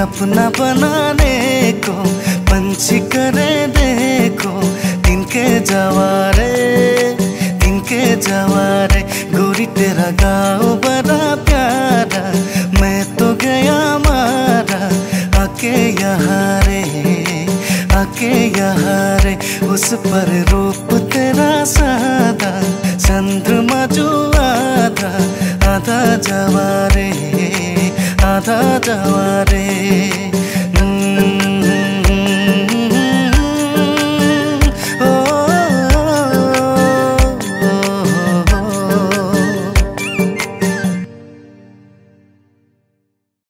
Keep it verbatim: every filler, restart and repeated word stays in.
अपना बनाने को पंछी करे देखो तिनके जवारे तिनके जवारे। गोरी तेरा गाँव बड़ा प्यारा मैं तो गया मारा आके यहाँ रे आके यहाँ रे। उस पर रूप तेरा सादा चंद्रमा जो आधा आधा जवारे आधा जवारे।